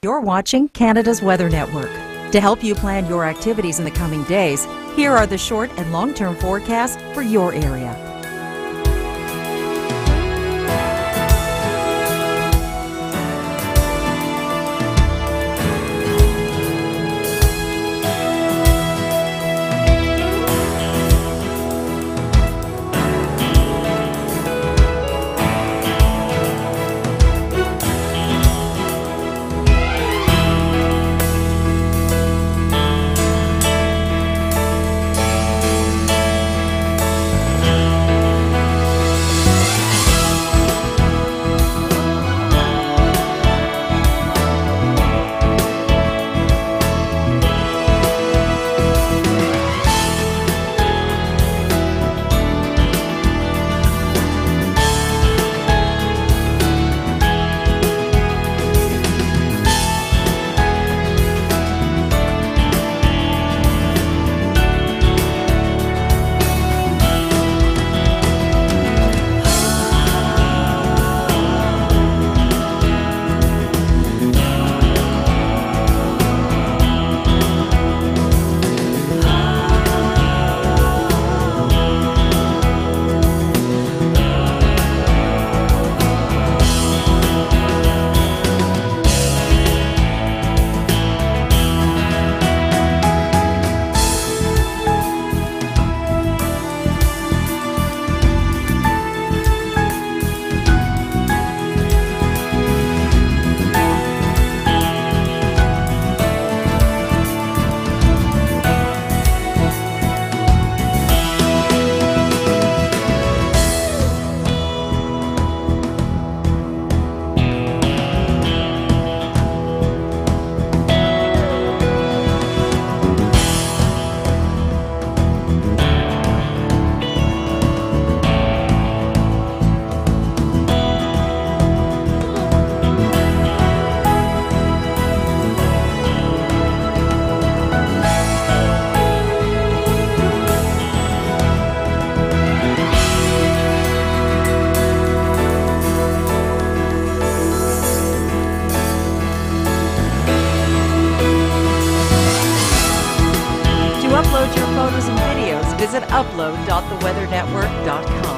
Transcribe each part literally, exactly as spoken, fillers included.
You're watching Canada's Weather Network. To help you plan your activities in the coming days, here are the short and long-term forecasts for your area. To upload your photos and videos, visit upload dot the weather network dot com.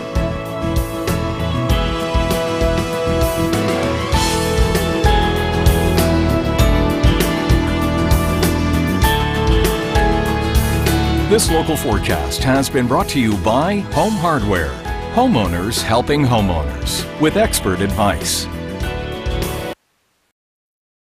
This local forecast has been brought to you by Home Hardware. Homeowners helping homeowners with expert advice.